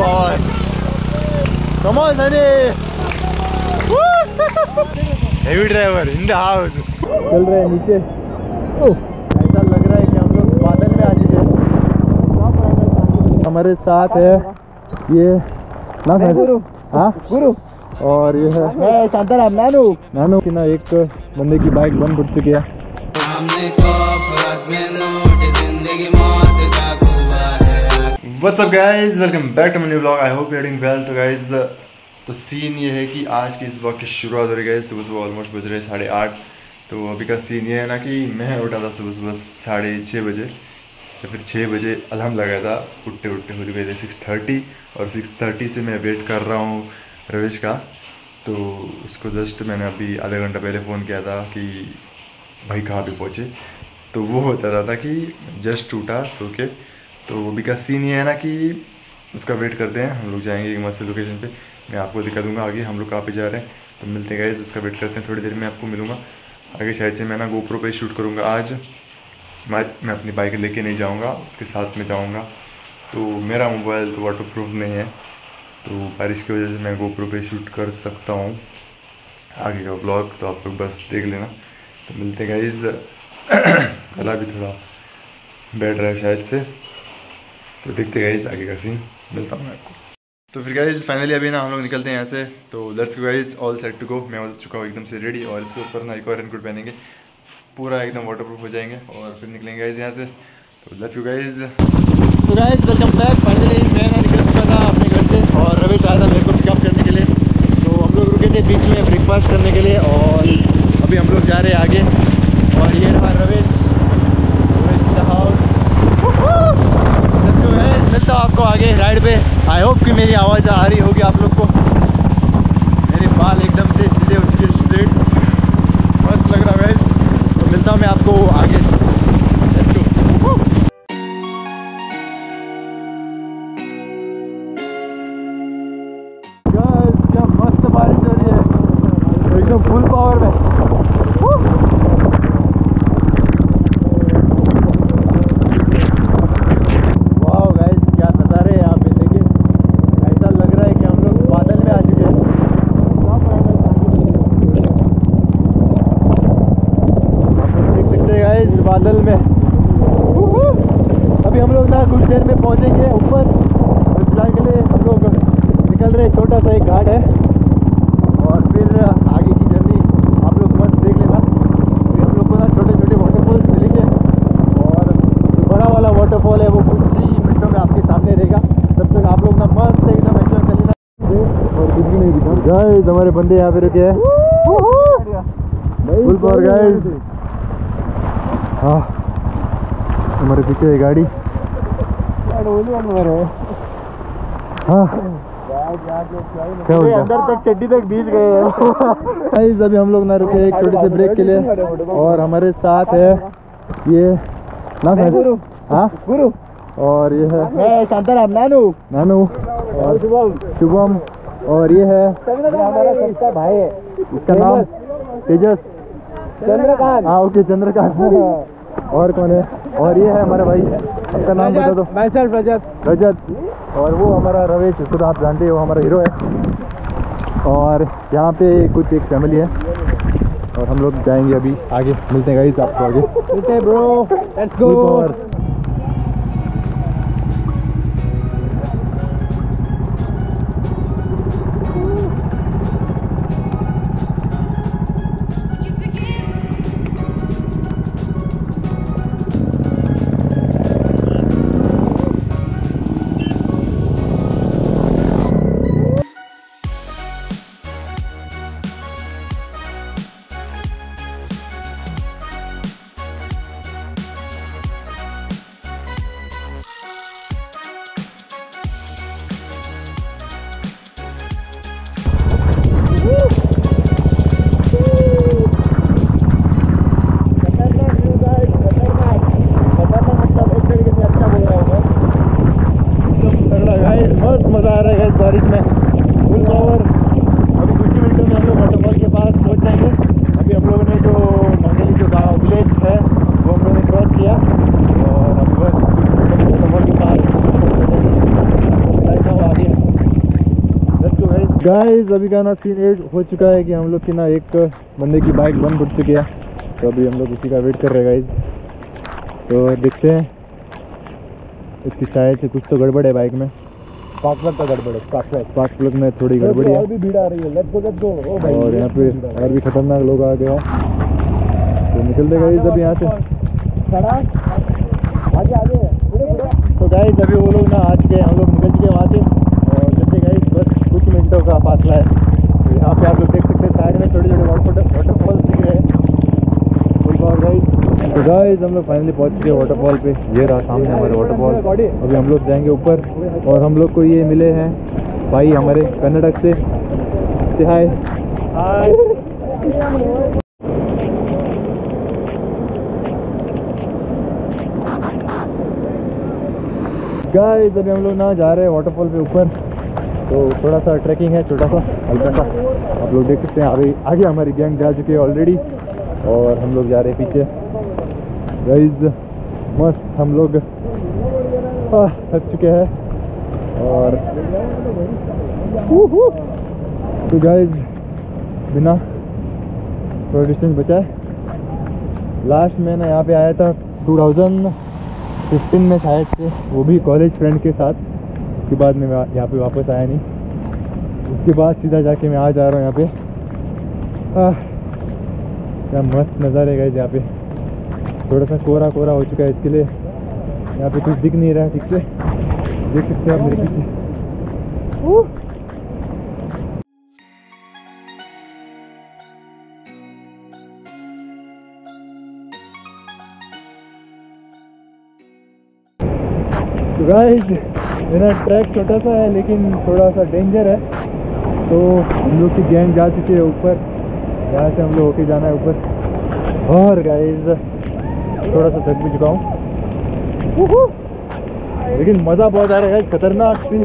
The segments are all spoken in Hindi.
power. Come on, Sunny. Heavy driver in the house. चल रहे हैं नीचे। ऐसा लग रहा है कि हम लोग बादल में आ चुके हैं। हमारे साथ है ये ना गुरु। हाँ गुरु। और ये है शांताराम नानू। नानू की ना एक बंदे की बाइक बंद फुट चुकी है। What's up guys, welcome back to my new vlog. I hope you're doing well. तो guys तो सीन ये है कि आज की इस vlog की शुरुआत हो रही है। सुबह सुबह ऑलमोस्ट बज रहे 8:30। तो अभी का सीन ये है ना कि मैं उठा था सुबह सुबह 6:30 बजे या फिर 6 बजे अलार्म लगाया था। उठते हो गए थे 6:30 और 6:30 से मैं वेट कर रहा हूँ रवेश का। तो उसको जस्ट मैंने अभी आधा घंटा पहले फ़ोन किया था कि भाई कहाँ पे पहुँचे। तो वो बता रहा था कि जस्ट उठा सो के। तो अभी का सीन ये है ना कि उसका वेट करते हैं। हम लोग जाएंगे एक मस्त लोकेशन पे, मैं आपको दिखा दूंगा आगे हम लोग कहाँ पे जा रहे हैं। तो मिलते हैं गाइस, उसका वेट करते हैं। थोड़ी देर में आपको मिलूँगा आगे। शायद से मैं ना GoPro पे शूट करूँगा आज। मैं अपनी बाइक लेके नहीं जाऊँगा, उसके साथ में जाऊँगा। तो मेरा मोबाइल तो वाटरप्रूफ नहीं है, तो बारिश की वजह से मैं GoPro पे शूट कर सकता हूँ आगे का ब्लॉग। तो आप लोग बस देख लेना। तो मिलते हैं गाइस। गला भी थोड़ा बैठ रहा है शायद से, तो देखते गाइस आगे का सीन। मिलता हूँ मैं आपको। तो फिर गाइस फाइनली अभी ना हम लोग निकलते हैं यहाँ से। तो let's go guys, all set to go. मैं हो चुका हूँ एकदम से रेडी और इसके ऊपर ना एक और रेनकोट पहनेंगे, पूरा एकदम वाटरप्रूफ हो जाएंगे और फिर निकलेंगे गाइस यहाँ से। तो लेट्स गो गाइस। तो गाइस वेलकम बैक। फाइनली मैं ना निकल चुका था अपने घर से और रवेश आया था मेरे को पिकअप करने के लिए। तो हम लोग रुके थे बीच में ब्रेकफास्ट करने के लिए और अभी हम लोग जा रहे हैं आगे। और ये रहा रवेश इन द हाउस। मिलता हूँ आपको आगे राइड पे। आई होप कि मेरी आवाज़ आ रही होगी आप लोग को। मेरे बाल एकदम से सीधे हो चुके स्ट्रेट, मस्त लग रहा है। तो मिलता हूँ मैं आपको आगे। Let's go. क्या मस्त बारिश हो रही है एकदम फुल पावर में। बादल में अभी हम लोग ना कुछ देर में पहुंचेंगे ऊपर। फिलहाल के लिए हम लोग निकल रहे, छोटा सा एक घाट है और फिर आगे की जर्नी आप लोग मस्त देख लेना। अभी हम लोग को ना छोटे छोटे वाटरफॉल्स मिलेंगे और जो बड़ा वाला वाटरफॉल है वो कुछ ही मिनटों में आपके सामने रहेगा। तब तक आप लोग ना मस्त एकदम एंजॉय कर लेना। और कुछ भी नहीं दिखा गाइस, हमारे बंदे यहाँ पे रुके हैं फुल पावर गाइस। हाँ हमारे पीछे है गाड़ी। हाँ अंदर तक चड्डी तक बीच गए हैं। अभी हम लोग ना रुके एक छोटे से ब्रेक के लिए और हमारे साथ है ये ना गुरु। हाँ गुरु। और ये है शांताराम नानू। नानू और शुभम। और ये है हमारा सबका भाई है, इसका नाम तेजस चंद्रकांत। हाँ ओके चंद्रकांत। और कौन है? और ये है हमारा भाई, आपका नाम बता दो। रजत। और वो हमारा रवेश, उसको तो आप जानते हो, हमारा हीरो है। और यहाँ पे कुछ एक फैमिली है और हम लोग जाएंगे अभी आगे। मिलते हैं गाइस आपको आगे। मिलते हैं ब्रो, लेट्स गो। बारिश में फुल पावर। अभी कुछ ही मिनटों में हम लोग वाटरफॉल के पास पहुंच जाएंगे। अभी हम लोगों ने जो मंगली जो गाँव विलेज है वो हम लोगों ने क्रॉस किया और अभी बस वाटरफॉल के पास आगे। गाइस अभी का ना सीन एड हो चुका है कि हम लोग की ना एक बंदे की बाइक बंद पड़ चुकी है, तो अभी हम लोग उसी का वेट कर रहे हैं गाइस। तो देखते हैं, इसकी शायद से कुछ तो गड़बड़ है बाइक में, स्पार्क प्लग का गड़बड़ है। स्पार्क प्लग में थोड़ी गड़बड़ी है। और भी भीड़ आ रही है। लेट्स गो ओ भाई। और यहाँ पे और भी खतरनाक लोग आ गए हैं, तो निकलते गाइस अभी यहाँ से। आगे तो गाइस अभी वो लोग ना आ चुके हैं, हम लोग निकल चुके हैं वहाँ से। और चलते गाइस, बस कुछ मिनटों का फासला है। तो यहाँ पे आप लोग देख सकते हैं साइड में छोटे छोटे वाटरफॉल दिख रहे हैं। तो गाइस हम लोग फाइनली पहुँच चुके हैं वाटरफॉल पे। ये रहा सामने हमारे वाटरफॉल। अभी हम लोग जाएंगे ऊपर, और हम लोग को ये मिले हैं भाई हमारे कर्नाटक से। हाय गाइस अभी हम लोग ना जा रहे हैं वाटरफॉल पे ऊपर। तो थोड़ा सा ट्रैकिंग है, छोटा सा हल्का सा। आप लोग देख सकते हैं अभी आगे हमारी गैंग जा चुकी है ऑलरेडी, और हम लोग जा रहे हैं पीछे। गाइस मस्त हम लोग थक चुके हैं। और तो गाइस बिना थोड़ा डिस्टेंस बचा है। लास्ट में ना यहाँ पे आया था 2015 में शायद से, वो भी कॉलेज फ्रेंड के साथ। उसके बाद में यहाँ पे वापस आया नहीं। उसके बाद सीधा जाके मैं आ जा रहा हूँ यहाँ पे। क्या मस्त नज़ारे गए यहाँ पे। थोड़ा सा कोहरा कोहरा हो चुका है, इसके लिए यहाँ पे कुछ दिख नहीं रहा है ठीक से। देख सकते हैं आप मेरे पीछे। तो गाइस मेरा ट्रैक छोटा सा है लेकिन थोड़ा सा डेंजर है। तो हम लोग की गैंग जा चुकी है ऊपर, यहाँ से हम लोग होके जाना है ऊपर। और गाइस थोड़ा सा थक भी चुका हूँ, लेकिन मज़ा बहुत आ रहा है। खतरनाक सीन।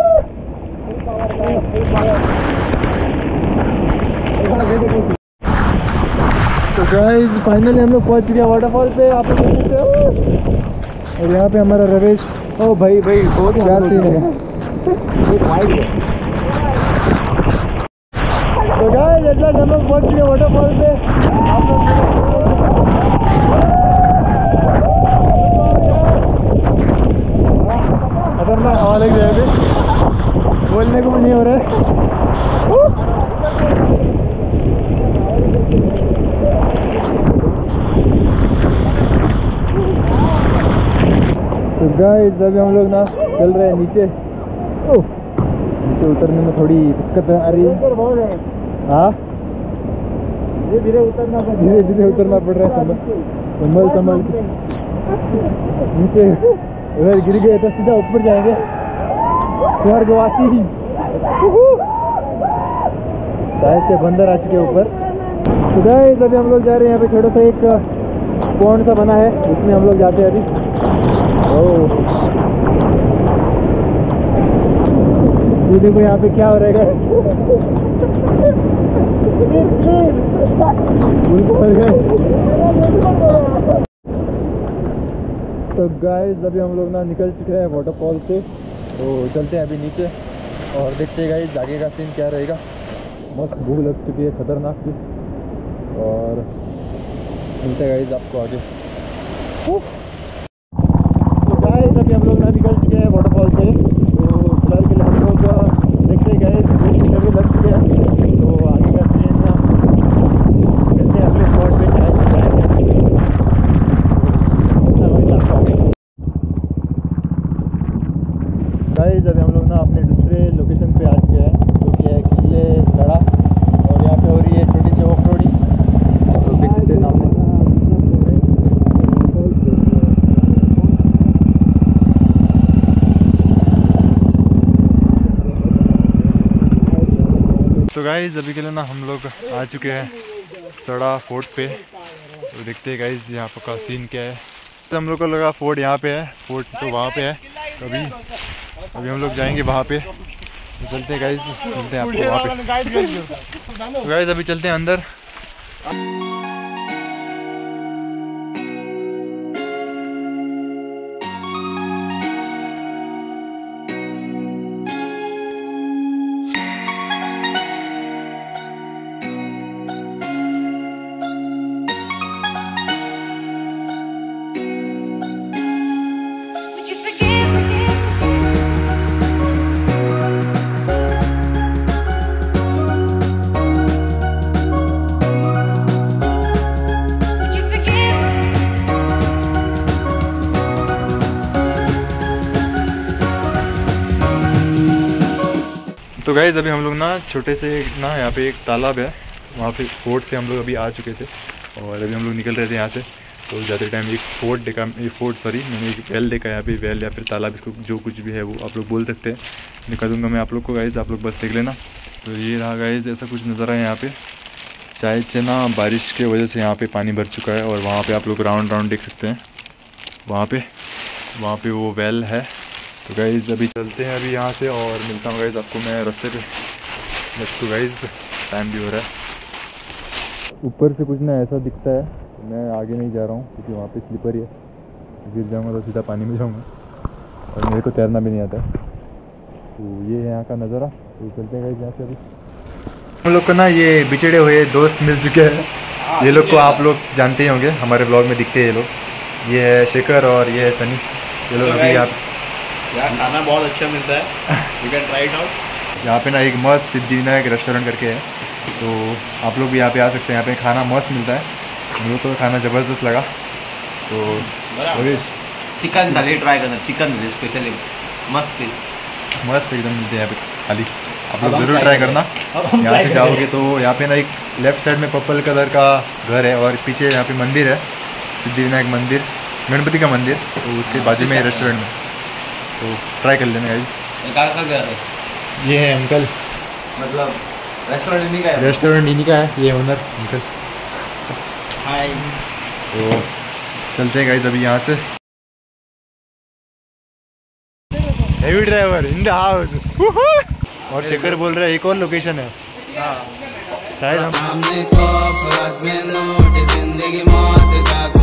तो गाइस फाइनली हम लोग पहुँच चुके हैं वाटरफॉल पे। आप लोग देख सकते हो। और यहाँ पे हमारा रवेश। ओ भाई भाई क्या सीन है। तो गाइस ऐसा हम लोग पहुँच चुके हैं वाटरफॉल पे। आप लोग खतरनाक हवा लग रही है, बोलने को भी नहीं हो रहा है। तो गाइस अभी हम लोग ना चल रहे हैं नीचे। नीचे उतरने में थोड़ी दिक्कत आ रही है। हाँ धीरे धीरे उतरना पड़ रहा है। संभल संभल नीचे अगर गिर गए तो सीधा ऊपर जाएंगे स्वर्गवासी। शायद से बंदर आ चुके ऊपर। तो गाइस अभी हम लोग जा रहे हैं, यहाँ पे छोटा सा एक पॉन्ड सा बना है, उसमें हम लोग जाते हैं अभी। ये देखो यहाँ पे क्या हो रहा है। तो गाइस अभी हम लोग ना निकल चुके हैं वाटरफॉल से। तो चलते हैं अभी नीचे और देखते हैं गाइस आगे का सीन क्या रहेगा। मस्त भूख लग चुकी है खतरनाक सी, और मिलते हैं गाइस आपको आगे। तो गाइस अभी हम लोग ना निकल चुके हैं वाटरफॉल से। तो फिलहाल के लिए हम लोग देखते हैं गाइस 20 मिनट भी लग चुके हैं। तो आगे का सीन मिलते हैं अगले स्पॉट पे। गाइस अभी हम लोग ना अपने दूसरे लोकेशन पे आ चुके हैं, जो कि है किले सड़ा। और यहाँ पे हो रही है छोटी सी ऑफ रोडिंग, आप लोग देख सकते हैं सामने। तो गाइस अभी के लिए ना हम लोग आ चुके हैं सड़ा फोर्ट पे। तो देखते हैं गाइस यहाँ पर का सीन क्या है। तो हम लोग को लगा फोर्ट यहाँ पे है, फोर्ट तो वहाँ पे है। तो अभी हम लोग जाएंगे वहाँ पे। तो चलते हैं गाइस, मिलते हैं आपको वहाँ पे। तो गाइस अभी चलते हैं अंदर। तो गाइस अभी हम लोग ना छोटे से ना यहाँ पे एक तालाब है, वहाँ पे फोर्ट से हम लोग अभी आ चुके थे और अभी हम लोग निकल रहे थे यहाँ से। तो जाते टाइम एक फोर्ट देखा, मैंने एक वेल देखा यहाँ पे, वेल या फिर तालाब, इसको जो कुछ भी है वो आप लोग बोल सकते हैं, दिखा दूंगा मैं आप लोग को गाइस, आप लोग बस देख लेना। तो ये रहा गाइस, ऐसा कुछ नज़ारा है यहाँ पे। शायद से ना बारिश के वजह से यहाँ पे पानी भर चुका है और वहाँ पे आप लोग राउंड देख सकते हैं, वहाँ पे वो वेल है। तो गाइस अभी चलते हैं अभी यहाँ से और मिलता हूँ गाइस आपको मैं रास्ते पे। लेट्स गो गाइस, टाइम भी हो रहा है। ऊपर से कुछ ना ऐसा दिखता है, मैं आगे नहीं जा रहा हूँ क्योंकि वहाँ पे स्लिपर ही है, गिर जाऊँगा तो सीधा पानी में जाऊँगा और मेरे को तैरना भी नहीं आता है। तो ये है यहाँ का नज़ारा। तो चलते हैं गाइस यहाँ से। अभी हम लोग को ना ये बिछड़े हुए दोस्त मिल चुके हैं। ये लोग को आप लोग जानते ही होंगे, हमारे ब्लॉग में दिखते हैं ये लोग। ये है शेखर और ये है सनी। ये लोग अभी यहाँ खाना बहुत अच्छा मिलता है, you can try it out. यहाँ पे ना एक मस्त सिद्धिविनायक रेस्टोरेंट करके है, तो आप लोग भी यहाँ पे आ सकते हैं। यहाँ पे खाना मस्त मिलता है, मुझे तो खाना ज़बरदस्त लगा। तो चिकन थाली ट्राई करना, चिकन स्पेशली मस्त एकदम मिलते हैं यहाँ पे थाली, आप लोग ज़रूर ट्राई करना। यहाँ से जाओगे तो यहाँ पे ना एक लेफ्ट साइड में पर्पल कलर का घर है और पीछे यहाँ पे मंदिर है, सिद्धिविनायक मंदिर, गणपति का मंदिर। तो उसके बाजू में रेस्टोरेंट में, तो ट्राई कर लेना गाइस। का घर है ये है अंकल, मतलब रेस्टोरेंट इन्हीं का है। रेस्टोरेंट इन्हीं का है, ये ओनर अंकल। हाय। तो चलते हैं गाइस अभी यहाँ से। Heavy driver in the house. और शेखर बोल रहा है एक और लोकेशन है, शायद हम